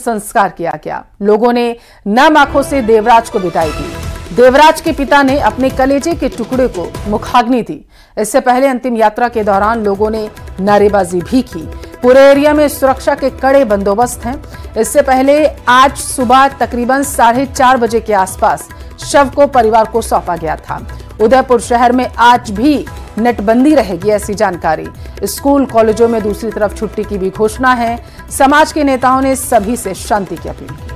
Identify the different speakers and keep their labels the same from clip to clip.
Speaker 1: संस्कार किया गया। लोगों ने नम आंखों से देवराज को विदाई दी। देवराज के पिता ने अपने कलेजे के टुकड़े को मुखाग्नि दी। इससे पहले अंतिम यात्रा के दौरान लोगों ने नारेबाजी भी की। पूरे एरिया में सुरक्षा के कड़े बंदोबस्त हैं। इससे पहले आज सुबह तकरीबन 4:30 बजे के आसपास शव को परिवार को सौंपा गया था। उदयपुर शहर में आज भी नेटबंदी रहेगी, ऐसी जानकारी। स्कूल कॉलेजों में दूसरी तरफ छुट्टी की भी घोषणा है। समाज के नेताओं ने सभी से शांति की अपील की।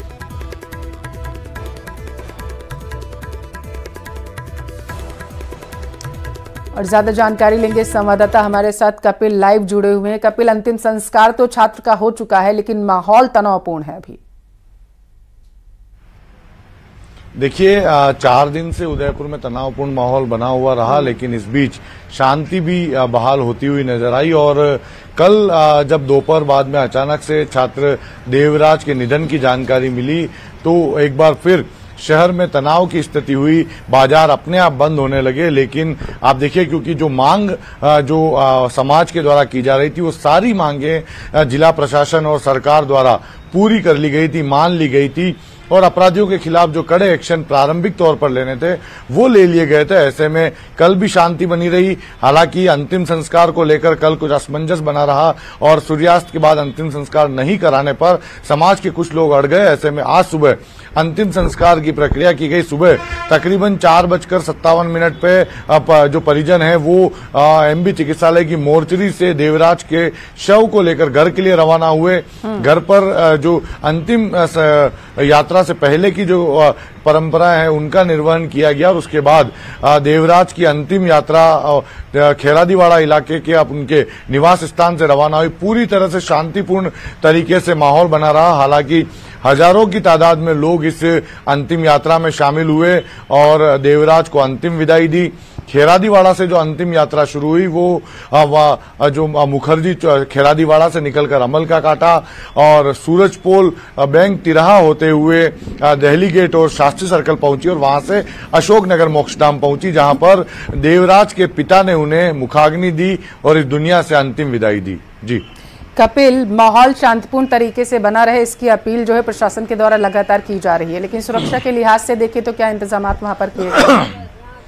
Speaker 1: और ज्यादा जानकारी लेंगे संवाददाता हमारे साथ कपिल लाइव जुड़े हुए हैं। कपिल, अंतिम संस्कार तो छात्र का हो चुका है, लेकिन माहौल तनावपूर्ण है अभी।
Speaker 2: देखिए, 4 दिन से उदयपुर में तनावपूर्ण माहौल बना हुआ रहा, लेकिन इस बीच शांति भी बहाल होती हुई नजर आई। और कल जब दोपहर बाद में अचानक से छात्र देवराज के निधन की जानकारी मिली, तो एक बार फिर शहर में तनाव की स्थिति हुई। बाजार अपने आप बंद होने लगे। लेकिन आप देखिए, क्योंकि जो मांग जो समाज के द्वारा की जा रही थी, वो सारी मांगें जिला प्रशासन और सरकार द्वारा पूरी कर ली गई थी, मान ली गई थी। और अपराधियों के खिलाफ जो कड़े एक्शन प्रारंभिक तौर पर लेने थे, वो ले लिए गए थे। ऐसे में कल भी शांति बनी रही। हालांकि अंतिम संस्कार को लेकर कल कुछ असमंजस बना रहा और सूर्यास्त के बाद अंतिम संस्कार नहीं कराने पर समाज के कुछ लोग अड़ गए। ऐसे में आज सुबह अंतिम संस्कार की प्रक्रिया की गई। सुबह तकरीबन 4:57 पे जो परिजन है वो एमबी चिकित्सालय की मोर्चरी से देवराज के शव को लेकर घर के लिए रवाना हुए। घर पर जो अंतिम यात्रा से पहले की जो परंपरा है, उनका निर्वहन किया गया। और उसके बाद देवराज की अंतिम यात्रा खेरादीवाड़ा इलाके के अब उनके निवास स्थान से रवाना हुई। पूरी तरह से शांतिपूर्ण तरीके से माहौल बना रहा। हालांकि हजारों की तादाद में लोग इस अंतिम यात्रा में शामिल हुए और देवराज को अंतिम विदाई दी। खेरादीवाड़ा से जो अंतिम यात्रा शुरू हुई, वो जो मुखर्जी खेरादीवाड़ा से निकलकर अमल का काटा और सूरजपोल बैंक तिराहा होते हुए दिल्ली गेट और शास्त्री सर्कल पहुंची और वहां से अशोकनगर मोक्षधाम पहुंची, जहां पर देवराज के पिता ने उन्हें मुखाग्नि दी और इस दुनिया से अंतिम विदाई दी। जी
Speaker 1: कपिल, माहौल शांतिपूर्ण तरीके से बना रहे, इसकी अपील जो है प्रशासन के द्वारा लगातार की जा रही है, लेकिन सुरक्षा के लिहाज से देखें तो क्या इंतजाम वहां पर किए गए?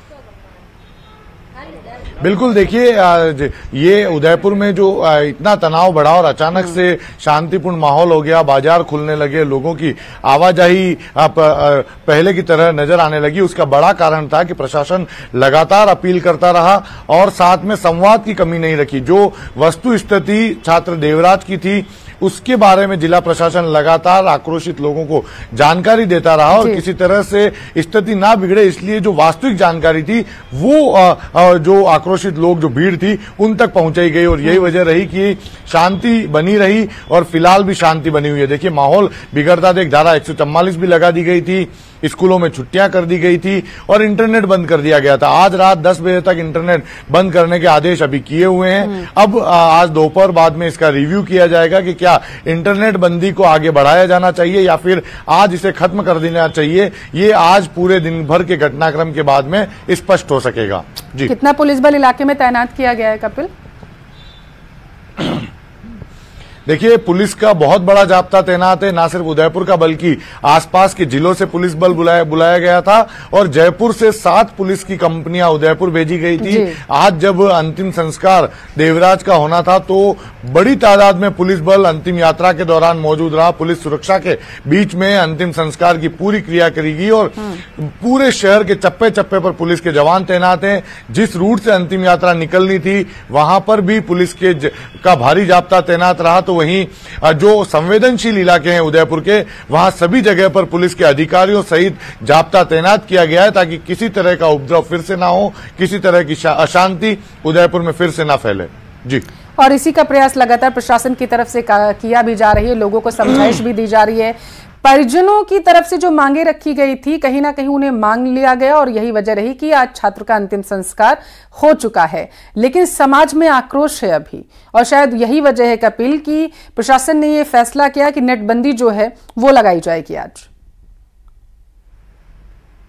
Speaker 2: बिल्कुल, देखिए, ये उदयपुर में जो इतना तनाव बढ़ा और अचानक से शांतिपूर्ण माहौल हो गया, बाजार खुलने लगे, लोगों की आवाजाही पहले की तरह नजर आने लगी। उसका बड़ा कारण था कि प्रशासन लगातार अपील करता रहा और साथ में संवाद की कमी नहीं रखी। जो वस्तु स्थिति छात्र देवराज की थी, उसके बारे में जिला प्रशासन लगातार आक्रोशित लोगों को जानकारी देता रहा और किसी तरह से स्थिति ना बिगड़े, इसलिए जो वास्तविक जानकारी थी वो जो आक्रोशित लोग, जो भीड़ थी, उन तक पहुंचाई गई। और यही वजह रही कि शांति बनी रही और फिलहाल भी शांति बनी हुई है। देखिए, माहौल बिगड़ता देख धारा 144 भी लगा दी गई थी, स्कूलों में छुट्टियां कर दी गई थी और इंटरनेट बंद कर दिया गया था। आज रात 10 बजे तक इंटरनेट बंद करने के आदेश अभी किए हुए हैं। अब आज दोपहर बाद में इसका रिव्यू किया जाएगा कि क्या इंटरनेट बंदी को आगे बढ़ाया जाना चाहिए या फिर आज इसे खत्म कर देना चाहिए। ये आज पूरे दिन भर के घटनाक्रम के बाद में स्पष्ट हो सकेगा। जी,
Speaker 1: कितना पुलिस बल इलाके में तैनात किया गया है कपिल?
Speaker 2: देखिए, पुलिस का बहुत बड़ा जाब्ता तैनात है। ना सिर्फ उदयपुर का बल्कि आसपास के जिलों से पुलिस बल बुलाया गया था और जयपुर से 7 पुलिस की कंपनियां उदयपुर भेजी गई थी। आज जब अंतिम संस्कार देवराज का होना था तो बड़ी तादाद में पुलिस बल अंतिम यात्रा के दौरान मौजूद रहा। पुलिस सुरक्षा के बीच में अंतिम संस्कार की पूरी क्रिया करेगी और पूरे शहर के चप्पे चप्पे पर पुलिस के जवान तैनात हैं। जिस रूट से अंतिम यात्रा निकलनी थी, वहां पर भी पुलिस का भारी जाब्ता तैनात रहा। तो वहीं जो संवेदनशील इलाके हैं उदयपुर के, वहां सभी जगह पर पुलिस के अधिकारियों सहित जाब्ता तैनात किया गया है ताकि किसी तरह का उपद्रव फिर से ना हो, किसी तरह की अशांति उदयपुर में फिर से ना फैले। जी,
Speaker 1: और इसी का प्रयास लगातार प्रशासन की तरफ से किया भी जा रही है, लोगों को समझाइश भी दी जा रही है। परिजनों की तरफ से जो मांगे रखी गई थी, कहीं ना कहीं उन्हें मांग लिया गया और यही वजह रही कि आज छात्र का अंतिम संस्कार हो चुका है। लेकिन समाज में आक्रोश है अभी और शायद यही वजह है कपिल कि प्रशासन ने यह फैसला किया कि नेटबंदी जो है वो लगाई जाएगी आज।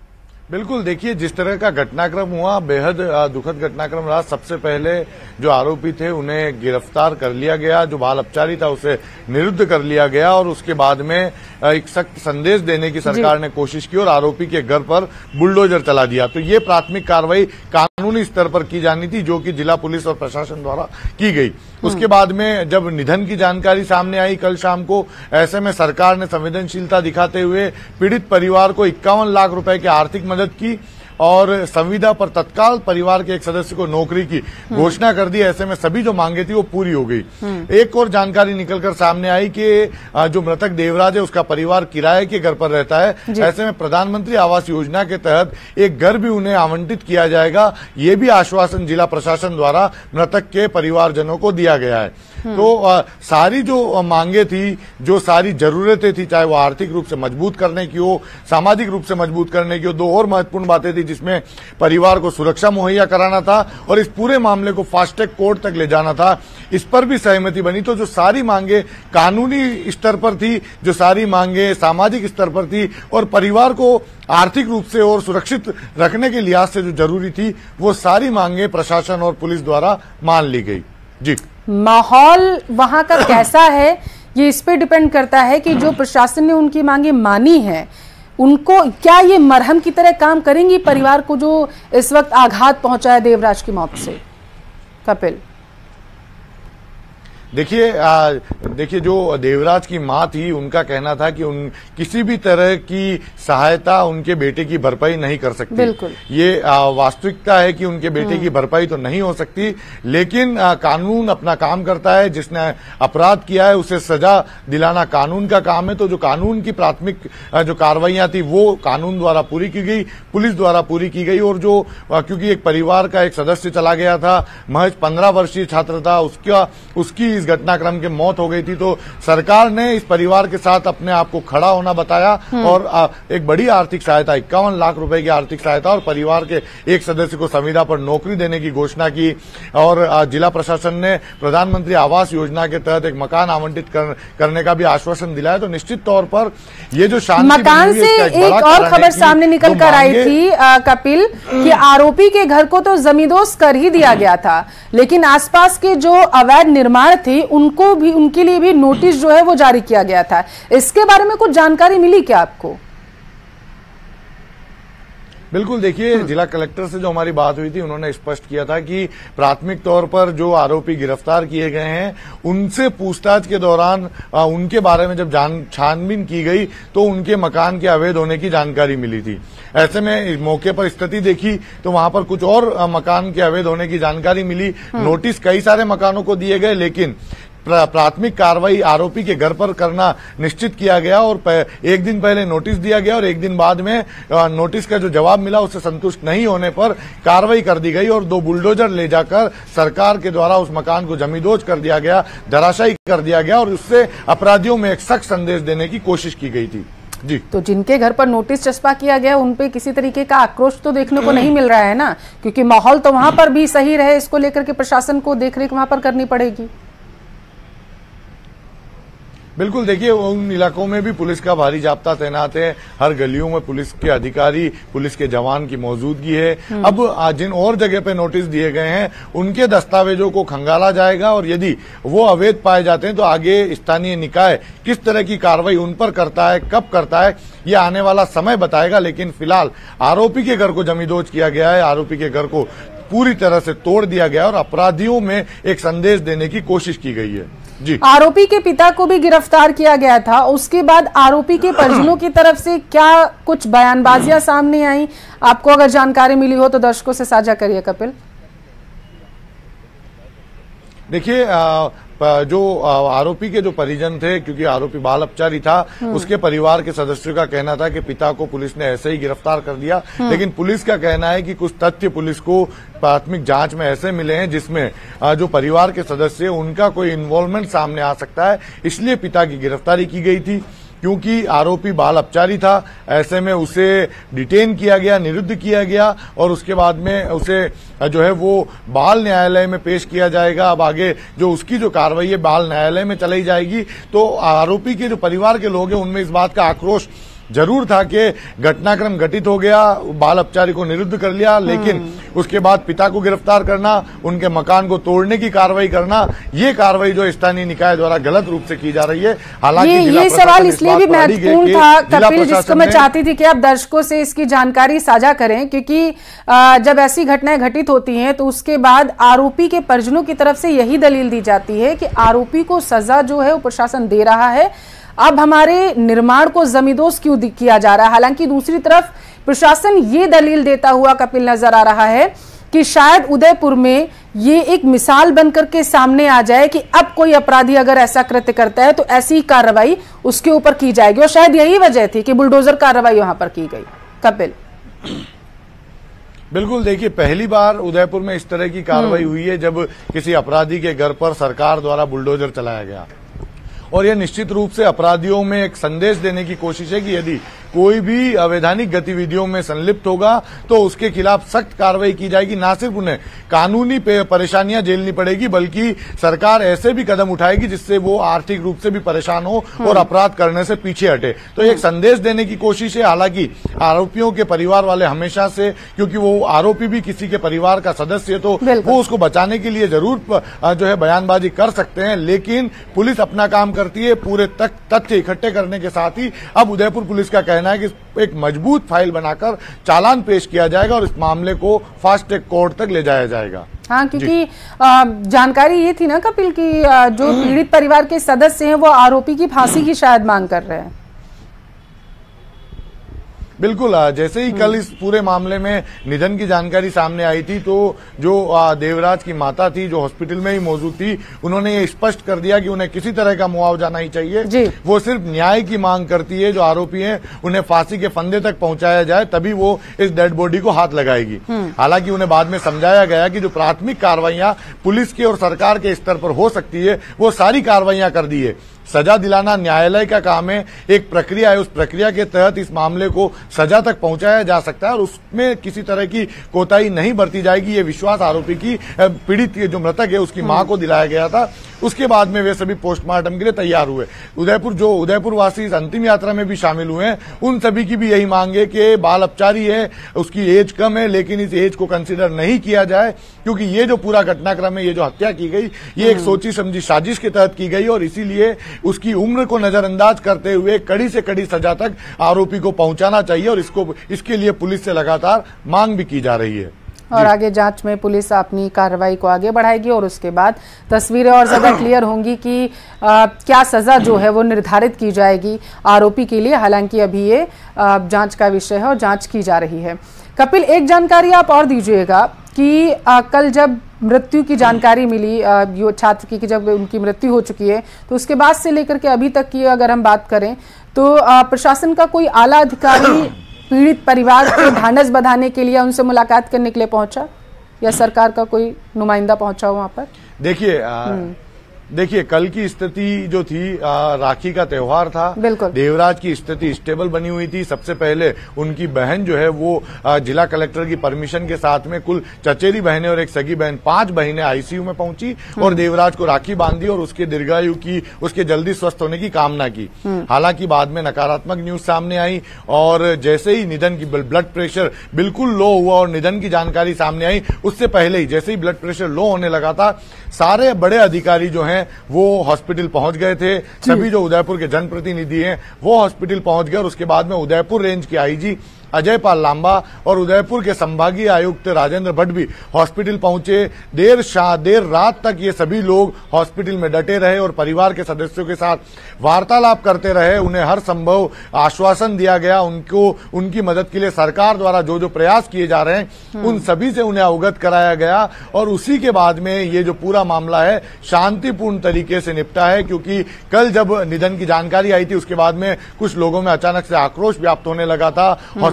Speaker 2: बिल्कुल, देखिए जिस तरह का घटनाक्रम हुआ बेहद दुखद घटनाक्रम रहा। सबसे पहले जो आरोपी थे उन्हें गिरफ्तार कर लिया गया, जो बाल अपचारी था उसे निरुद्ध कर लिया गया और उसके बाद में एक सख्त संदेश देने की सरकार ने कोशिश की और आरोपी के घर पर बुलडोजर चला दिया। तो ये प्राथमिक कार्रवाई कानूनी स्तर पर की जानी थी, जो कि जिला पुलिस और प्रशासन द्वारा की गई। उसके बाद में जब निधन की जानकारी सामने आई कल शाम को, ऐसे में सरकार ने संवेदनशीलता दिखाते हुए पीड़ित परिवार को 51 लाख रुपए की आर्थिक मदद की और संविदा पर तत्काल परिवार के एक सदस्य को नौकरी की घोषणा कर दी। ऐसे में सभी जो मांगे थी वो पूरी हो गई। एक और जानकारी निकलकर सामने आई कि जो मृतक देवराज है उसका परिवार किराए के घर पर रहता है। ऐसे में प्रधानमंत्री आवास योजना के तहत एक घर भी उन्हें आवंटित किया जाएगा, ये भी आश्वासन जिला प्रशासन द्वारा मृतक के परिवारजनों को दिया गया है। तो सारी जो मांगे थी, जो सारी जरूरतें थी, चाहे वो आर्थिक रूप से मजबूत करने की हो, सामाजिक रूप से मजबूत करने की हो, दो और महत्वपूर्ण बातें थी जिसमें परिवार को सुरक्षा मुहैया कराना था और इस पूरे मामले को फास्ट ट्रैक कोर्ट तक ले जाना था, इस पर भी सहमति बनी। तो जो सारी मांगे कानूनी स्तर पर थी, जो सारी मांगे सामाजिक स्तर पर थी और परिवार को आर्थिक रूप से और सुरक्षित रखने के लिहाज से जो जरूरी थी, वो सारी मांगे प्रशासन और पुलिस द्वारा मान ली गई। जी,
Speaker 1: माहौल वहां का कैसा है ये इस पे डिपेंड करता है कि जो प्रशासन ने उनकी मांगे मानी है, उनको क्या ये मरहम की तरह काम करेंगी परिवार को जो इस वक्त आघात पहुंचा है देवराज की मौत से? कपिल,
Speaker 2: देखिए जो देवराज की मां थी उनका कहना था कि उन किसी भी तरह की सहायता उनके बेटे की भरपाई नहीं कर सकती।
Speaker 1: बिल्कुल,
Speaker 2: ये वास्तविकता है कि उनके बेटे की भरपाई तो नहीं हो सकती, लेकिन कानून अपना काम करता है। जिसने अपराध किया है उसे सजा दिलाना कानून का काम है। तो जो कानून की प्राथमिक जो कार्रवाइयां थी वो कानून द्वारा पूरी की गई, पुलिस द्वारा पूरी की गई। और जो क्योंकि एक परिवार का एक सदस्य चला गया था, महज 15 वर्षीय छात्र था, उसकी इस घटनाक्रम के मौत हो गई थी, तो सरकार ने इस परिवार के साथ अपने आप को खड़ा होना बताया और एक बड़ी आर्थिक सहायता 51 लाख रुपए की आर्थिक सहायता और परिवार के एक सदस्य को संविदा पर नौकरी देने की घोषणा की। और जिला प्रशासन ने प्रधानमंत्री आवास योजना के तहत एक मकान आवंटित करने का भी आश्वासन दिलाया। तो निश्चित तौर पर ये जो शांति
Speaker 1: मकान से एक और खबर सामने निकल कर आई थी कपिल कि आरोपी के घर को तो जमींदोज कर ही दिया गया था, लेकिन आसपास के जो अवैध निर्माण थे उनको भी, उनके लिए भी नोटिस जो है वो जारी किया गया था। इसके बारे में कुछ जानकारी मिली क्या आपको?
Speaker 2: बिल्कुल, देखिए जिला कलेक्टर से जो हमारी बात हुई थी उन्होंने स्पष्ट किया था कि प्राथमिक तौर पर जो आरोपी गिरफ्तार किए गए हैं उनसे पूछताछ के दौरान उनके बारे में जब छानबीन की गई तो उनके मकान के अवैध होने की जानकारी मिली थी। ऐसे में मौके पर स्थिति देखी तो वहां पर कुछ और मकान के अवैध होने की जानकारी मिली। नोटिस कई सारे मकानों को दिए गए, लेकिन प्राथमिक कार्रवाई आरोपी के घर पर करना निश्चित किया गया और एक दिन पहले नोटिस दिया गया और एक दिन बाद में नोटिस का जो जवाब मिला उससे संतुष्ट नहीं होने पर कार्रवाई कर दी गई और 2 बुलडोजर ले जाकर सरकार के द्वारा उस मकान को जमींदोज कर दिया गया, धराशायी कर दिया गया और उससे अपराधियों में एक सख्त संदेश देने की कोशिश की गई थी। जी,
Speaker 1: तो जिनके घर पर नोटिस चस्पा किया गया उन पे किसी तरीके का आक्रोश तो देखने को नहीं मिल रहा है ना, क्योंकि माहौल तो वहां पर भी सही रहे इसको लेकर के प्रशासन को देखरेख वहां पर करनी पड़ेगी।
Speaker 2: बिल्कुल, देखिए उन इलाकों में भी पुलिस का भारी जाब्ता तैनात है, हर गलियों में पुलिस के अधिकारी, पुलिस के जवान की मौजूदगी है। अब जिन और जगह पे नोटिस दिए गए हैं उनके दस्तावेजों को खंगाला जाएगा और यदि वो अवैध पाए जाते हैं तो आगे स्थानीय निकाय किस तरह की कार्रवाई उन पर करता है, कब करता है, ये आने वाला समय बताएगा। लेकिन फिलहाल आरोपी के घर को जमींदोज किया गया है, आरोपी के घर को पूरी तरह से तोड़ दिया गया और अपराधियों में एक संदेश देने की कोशिश की गई है। जी,
Speaker 1: आरोपी के पिता को भी गिरफ्तार किया गया था, उसके बाद आरोपी के परिजनों की तरफ से क्या कुछ बयानबाजियां सामने आई? आपको अगर जानकारी मिली हो तो दर्शकों से साझा करिए कपिल।
Speaker 2: देखिए जो आरोपी के जो परिजन थे, क्योंकि आरोपी बाल अपचारी था, उसके परिवार के सदस्यों का कहना था कि पिता को पुलिस ने ऐसे ही गिरफ्तार कर दिया, लेकिन पुलिस का कहना है कि कुछ तथ्य पुलिस को प्राथमिक जांच में ऐसे मिले हैं जिसमें जो परिवार के सदस्य उनका कोई इन्वॉल्वमेंट सामने आ सकता है, इसलिए पिता की गिरफ्तारी की गई थी। क्योंकि आरोपी बाल अपचारी था, ऐसे में उसे डिटेन किया गया, निरुद्ध किया गया और उसके बाद में उसे जो है वो बाल न्यायालय में पेश किया जाएगा। अब आगे जो उसकी जो कार्रवाई है बाल न्यायालय में चलाई जाएगी। तो आरोपी के जो परिवार के लोग हैं उनमें इस बात का आक्रोश जरूर था कि घटनाक्रम घटित हो गया, बाल अपचारी को निरुद्ध कर लिया, लेकिन उसके बाद पिता को गिरफ्तार करना, उनके मकान को तोड़ने की कार्रवाई करना, ये कार्रवाई जो स्थानीय निकाय द्वारा गलत रूप से की जा रही है। हालांकि
Speaker 1: ये सवाल इसलिए भी महत्वपूर्ण था कपिल, जिसको मैं चाहती थी कि आप दर्शकों से इसकी जानकारी साझा करें, क्योंकि जब ऐसी घटनाएं घटित होती हैं तो उसके बाद आरोपी के परिजनों की तरफ से यही दलील दी जाती है कि आरोपी को सजा जो है वो प्रशासन दे रहा है, अब हमारे निर्माण को जमींदोज क्यों किया जा रहा है। हालांकि दूसरी तरफ प्रशासन ये दलील देता हुआ कपिल नजर आ रहा है कि शायद उदयपुर में ये एक मिसाल बनकर के सामने आ जाए कि अब कोई अपराधी अगर ऐसा कृत्य करता है तो ऐसी कार्रवाई उसके ऊपर की जाएगी, और शायद यही वजह थी कि बुलडोजर कार्रवाई वहां पर की गई। कपिल,
Speaker 2: बिल्कुल, देखिए पहली बार उदयपुर में इस तरह की कार्रवाई हुई है जब किसी अपराधी के घर पर सरकार द्वारा बुलडोजर चलाया गया, और यह निश्चित रूप से अपराधियों में एक संदेश देने की कोशिश है कि यदि कोई भी अवैधानिक गतिविधियों में संलिप्त होगा तो उसके खिलाफ सख्त कार्रवाई की जाएगी। ना सिर्फ उन्हें कानूनी परेशानियां झेलनी पड़ेगी, बल्कि सरकार ऐसे भी कदम उठाएगी जिससे वो आर्थिक रूप से भी परेशान हो और अपराध करने से पीछे हटे। तो एक संदेश देने की कोशिश है। हालांकि आरोपियों के परिवार वाले हमेशा से, क्योंकि वो आरोपी भी किसी के परिवार का सदस्य है, तो वो उसको बचाने के लिए जरूर जो है बयानबाजी कर सकते हैं, लेकिन पुलिस अपना काम करती है पूरे तथ्य इकट्ठे करने के साथ ही अब उदयपुर पुलिस का कहना है कि एक मजबूत फाइल बनाकर चालान पेश किया जाएगा और इस मामले को फास्ट ट्रैक कोर्ट तक ले जाया जाएगा।
Speaker 1: हाँ, क्योंकि जानकारी ये थी ना कपिल की जो पीड़ित परिवार के सदस्य हैं वो आरोपी की फांसी की शायद मांग कर रहे हैं।
Speaker 2: बिल्कुल, जैसे ही कल इस पूरे मामले में निधन की जानकारी सामने आई थी तो जो देवराज की माता थी जो हॉस्पिटल में ही मौजूद थी, उन्होंने ये स्पष्ट कर दिया कि उन्हें किसी तरह का मुआवजा नहीं चाहिए, वो सिर्फ न्याय की मांग करती है। जो आरोपी हैं उन्हें फांसी के फंदे तक पहुंचाया जाए तभी वो इस डेड बॉडी को हाथ लगाएगी। हालांकि उन्हें बाद में समझाया गया कि जो प्राथमिक कार्रवाइयां पुलिस के और सरकार के स्तर पर हो सकती है वो सारी कार्रवाइयां कर दी है। सजा दिलाना न्यायालय का काम है, एक प्रक्रिया है, उस प्रक्रिया के तहत इस मामले को सजा तक पहुंचाया जा सकता है और उसमें किसी तरह की कोताही नहीं बरती जाएगी। ये विश्वास आरोपी की पीड़ित जो मृतक है उसकी मां को दिलाया गया था। उसके बाद में वे सभी पोस्टमार्टम के लिए तैयार हुए। उदयपुर वासी इस अंतिम यात्रा में भी शामिल हुए हैं, उन सभी की भी यही मांग है कि बाल अपचारी है, उसकी एज कम है, लेकिन इस एज को कंसीडर नहीं किया जाए, क्योंकि ये जो पूरा घटनाक्रम है, ये जो हत्या की गई, ये एक सोची समझी साजिश के तहत की गई और इसीलिए उसकी उम्र को नजरअंदाज करते हुए कड़ी से कड़ी सजा तक आरोपी को पहुंचाना चाहिए और इसके लिए पुलिस से लगातार मांग भी की जा रही है।
Speaker 1: और आगे जांच में पुलिस अपनी कार्रवाई को आगे बढ़ाएगी और उसके बाद तस्वीरें और ज्यादा क्लियर होंगी कि क्या सजा जो है वो निर्धारित की जाएगी आरोपी के लिए। हालांकि अभी ये जांच का विषय है और जांच की जा रही है। कपिल, एक जानकारी आप और दीजिएगा कि कल जब मृत्यु की जानकारी मिली छात्र की जब उनकी मृत्यु हो चुकी है, तो उसके बाद से लेकर के अभी तक की अगर हम बात करें तो प्रशासन का कोई आला अधिकारी पीड़ित परिवार को ढांढस बंधाने के लिए उनसे मुलाकात करने के लिए पहुंचा, या सरकार का कोई नुमाइंदा पहुंचा वहां पर?
Speaker 2: देखिए कल की स्थिति जो थी, राखी का त्योहार था, देवराज की स्थिति स्टेबल बनी हुई थी। सबसे पहले उनकी बहन जो है वो जिला कलेक्टर की परमिशन के साथ में कुल चचेरी बहनें और एक सगी बहन 5 बहनें आईसीयू में पहुंची और देवराज को राखी बांधी और उसके दीर्घायु की, उसके जल्दी स्वस्थ होने की कामना की। हालांकि बाद में नकारात्मक न्यूज सामने आई और जैसे ही निधन की ब्लड प्रेशर बिल्कुल लो हुआ और निधन की जानकारी सामने आई, उससे पहले ही जैसे ही ब्लड प्रेशर लो होने लगा था, सारे बड़े अधिकारी जो हैं वो हॉस्पिटल पहुंच गए थे। सभी जो उदयपुर के जनप्रतिनिधि हैं वो हॉस्पिटल पहुंच गए और उसके बाद में उदयपुर रेंज के आईजी अजय पाल लांबा और उदयपुर के संभागीय आयुक्त राजेंद्र भट्ट भी हॉस्पिटल पहुंचे। देर रात तक ये सभी लोग हॉस्पिटल में डटे रहे और परिवार के सदस्यों के साथ वार्तालाप करते रहे। उन्हें हर संभव आश्वासन दिया गया, उनकी मदद के लिए सरकार द्वारा जो जो प्रयास किए जा रहे हैं उन सभी से उन्हें अवगत कराया गया और उसी के बाद में ये जो पूरा मामला है शांतिपूर्ण तरीके से निपटा है। क्योंकि कल जब निधन की जानकारी आई थी उसके बाद में कुछ लोगों में अचानक से आक्रोश व्याप्त होने लगा था।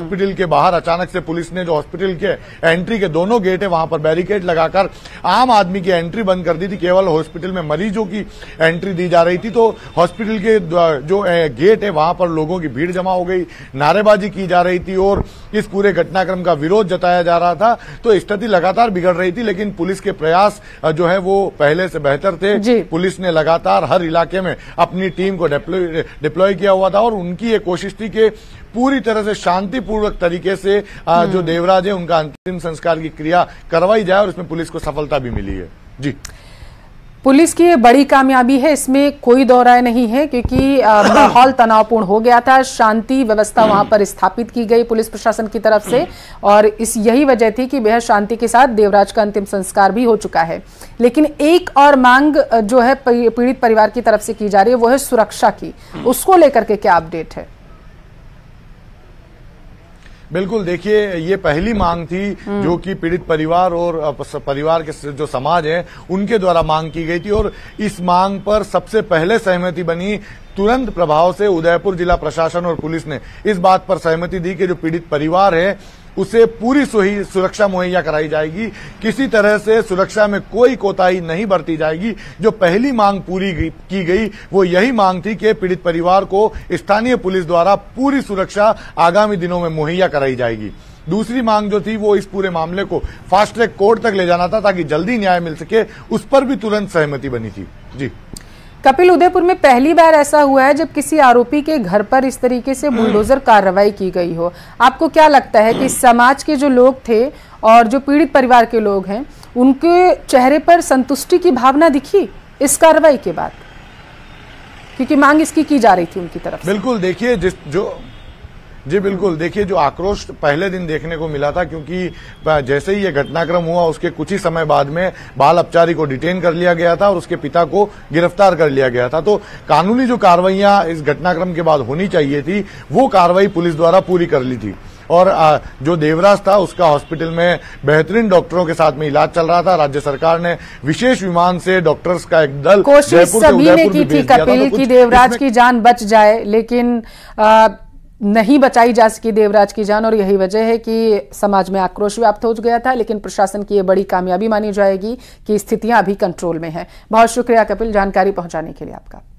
Speaker 2: हॉस्पिटल के बाहर अचानक से पुलिस ने जो हॉस्पिटल के एंट्री के दोनों गेट है वहां पर बैरिकेड लगाकर आम आदमी की एंट्री बंद कर दी थी। केवल हॉस्पिटल में मरीजों की एंट्री दी जा रही थी। तो हॉस्पिटल के जो गेट है वहां पर लोगों की भीड़ जमा हो गई, नारेबाजी की जा रही थी और इस पूरे घटनाक्रम का विरोध जताया जा रहा था। तो स्थिति लगातार बिगड़ रही थी, लेकिन पुलिस के प्रयास जो है वो पहले से बेहतर थे। पुलिस ने लगातार हर इलाके में अपनी टीम को डिप्लॉय किया हुआ था और उनकी ये कोशिश थी कि पूरी तरह से शांतिपूर्वक तरीके से जो देवराज है उनका अंतिम संस्कार की क्रिया करवाई जाए और इसमें पुलिस को सफलता भी मिली है। जी,
Speaker 1: पुलिस की ये बड़ी कामयाबी है, इसमें कोई दो राय नहीं है, क्योंकि माहौल तनावपूर्ण हो गया था। शांति व्यवस्था वहां पर स्थापित की गई पुलिस प्रशासन की तरफ से और यही वजह थी कि बेहद शांति के साथ देवराज का अंतिम संस्कार भी हो चुका है। लेकिन एक और मांग जो है पीड़ित परिवार की तरफ से की जा रही है वो है सुरक्षा की। उसको लेकर के क्या अपडेट है?
Speaker 2: बिल्कुल, देखिए ये पहली मांग थी जो कि पीड़ित परिवार और परिवार के जो समाज है उनके द्वारा मांग की गई थी और इस मांग पर सबसे पहले सहमति बनी। तुरंत प्रभाव से उदयपुर जिला प्रशासन और पुलिस ने इस बात पर सहमति दी कि जो पीड़ित परिवार है उसे पूरी सुरक्षा मुहैया कराई जाएगी। किसी तरह से सुरक्षा में कोई कोताही नहीं बरती जाएगी। जो पहली मांग पूरी की गई वो यही मांग थी कि पीड़ित परिवार को स्थानीय पुलिस द्वारा पूरी सुरक्षा आगामी दिनों में मुहैया कराई जाएगी। दूसरी मांग जो थी वो इस पूरे मामले को फास्ट ट्रैक कोर्ट तक ले जाना था ताकि जल्दी न्याय मिल सके, उस पर भी तुरंत सहमति बनी थी। जी
Speaker 1: कपिल, उदयपुर में पहली बार ऐसा हुआ है जब किसी आरोपी के घर पर इस तरीके से बुलडोजर कार्रवाई की गई हो। आपको क्या लगता है कि समाज के जो लोग थे और जो पीड़ित परिवार के लोग हैं उनके चेहरे पर संतुष्टि की भावना दिखी इस कार्रवाई के बाद, क्योंकि मांग इसकी की जा रही थी उनकी तरफ से?
Speaker 2: बिल्कुल, देखिए जी बिल्कुल, देखिए जो आक्रोश पहले दिन देखने को मिला था, क्योंकि जैसे ही ये घटनाक्रम हुआ उसके कुछ ही समय बाद में बाल अपचारी को डिटेन कर लिया गया था और उसके पिता को गिरफ्तार कर लिया गया था। तो कानूनी जो कार्रवाइयां इस घटनाक्रम के बाद होनी चाहिए थी वो कार्रवाई पुलिस द्वारा पूरी कर ली थी और जो देवराज था उसका हॉस्पिटल में बेहतरीन डॉक्टरों के साथ में इलाज चल रहा था। राज्य सरकार ने विशेष विमान से डॉक्टर्स का एक दल
Speaker 1: कोशिश सभी ने की थी कपिल की देवराज की जान बच जाए, लेकिन नहीं बचाई जा सकी देवराज की जान और यही वजह है कि समाज में आक्रोश व्याप्त हो गया था। लेकिन प्रशासन की ये बड़ी कामयाबी मानी जाएगी कि स्थितियां अभी कंट्रोल में हैं। बहुत शुक्रिया कपिल जानकारी पहुंचाने के लिए आपका।